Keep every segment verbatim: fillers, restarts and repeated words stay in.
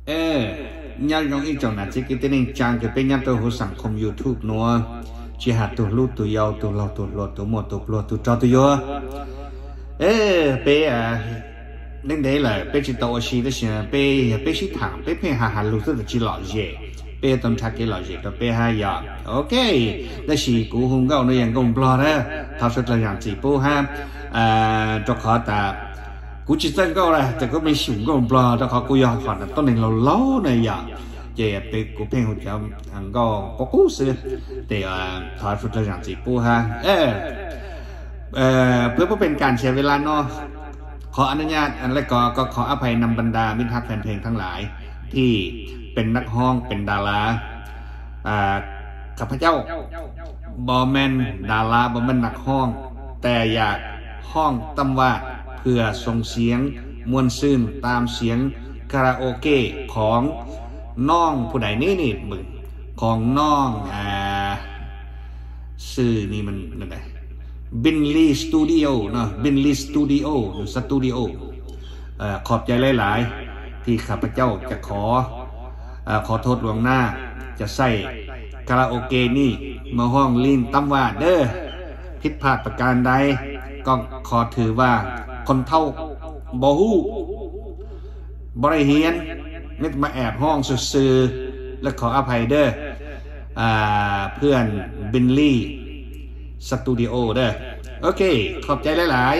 เออยันยองอีจงนะจิกิตินิจางก็เป็นยันตัวหัวสังคม YouTube นัวจีหาตัวลูกตัวยาวตัวเราตัวหลอดตัวหมดตัวปลวตัวจอตัวยัวเออเป้อะนั่นได้เลยเป้จิตตัวชีได้เสียเป้เป้ชิถามเป้เพ่หาหาลูกตัวจีหล่อเย่เป้ต้องทักกี่หล่อเย่ตัวเป้หายาโอเคแล้วชีกูหงเก้าในยังกงปลอดนะท้าสุดเลยอย่างจีปูฮะอ่าจะขอแต่กูจิตตั้งก็เลยแต่ก็ไม่สูงก็ปลอดแต่เขากูยอมฝันต้นหนึ่งเราเล่าในอย่างเย่เป้กูเพ่งหัวใจอังก็ก็กูซื้อแต่ท้าสุดเลยอย่างจีปูฮะเออเอ่อเพื่อเพื่อเป็นการเสียเวลาเนาะขออนุญาตอันแรกก็ก็ขออภัยนำบรรดามิตรรักแฟนเพลงทั้งหลายที่เป็นนักฮ้องเป็นดาราอ่าข้าพเจ้าบอแมนดาราบอแมนนักฮ้องแต่อยากห้องตำวาดเพื่อส่งเสียงมวลซื่นตามเสียงคาราโอเกะของน้องผู้ใดนี่นี่มึงของน้องอ่าชื่อนี่มันนั่นไงบินลีสตูดิโอเนาะบินลีสตูดิโอสตูดิโอขอบใจหลายๆที่ข้าพเจ้าจะขอขอโทษล่วงหน้าจะใส่คาราโอเกะนี่มาห้องลีนตั้มว่าเด้อผิดพลาดประการใดก็ขอถือว่าคนเท่าบ่ฮู้บ่ได้เฮียนไม่มาแอบห้องซื่อๆและขออภัยเด้อเพื่อนบินลีสตูดิโอเด้อโอเคขอบใจหลาย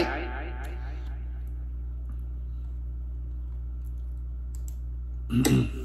ๆ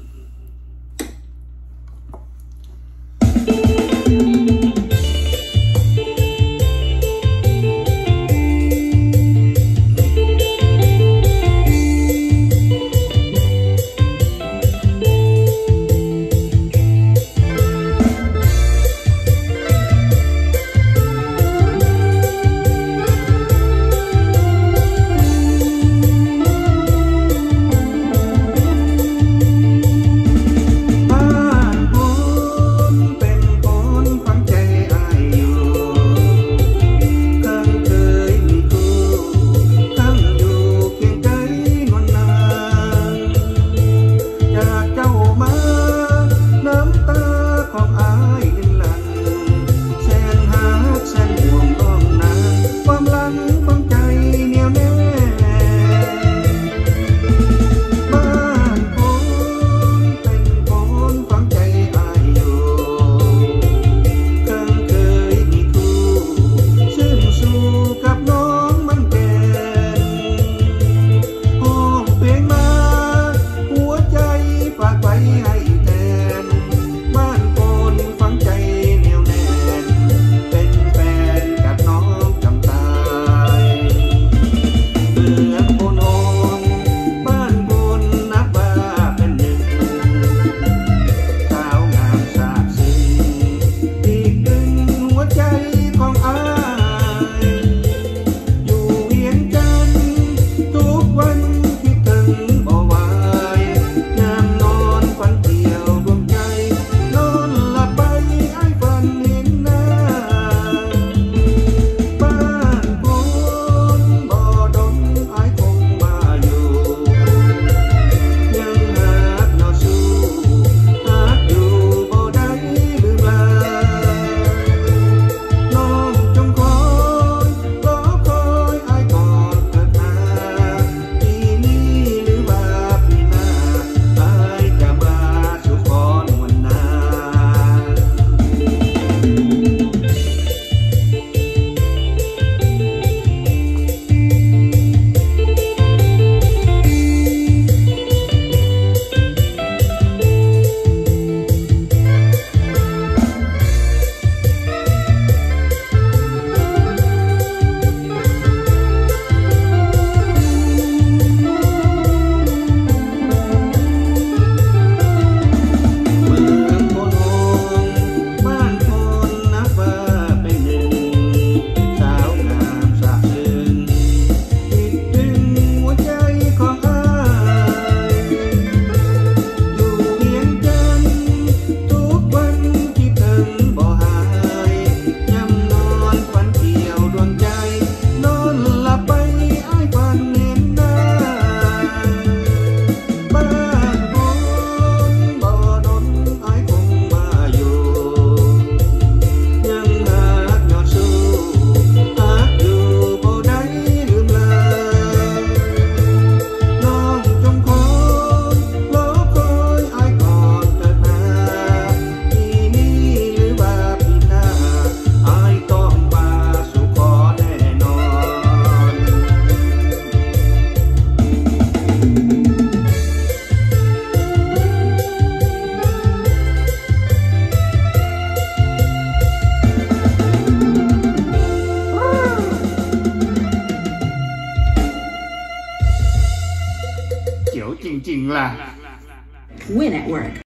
là Win at work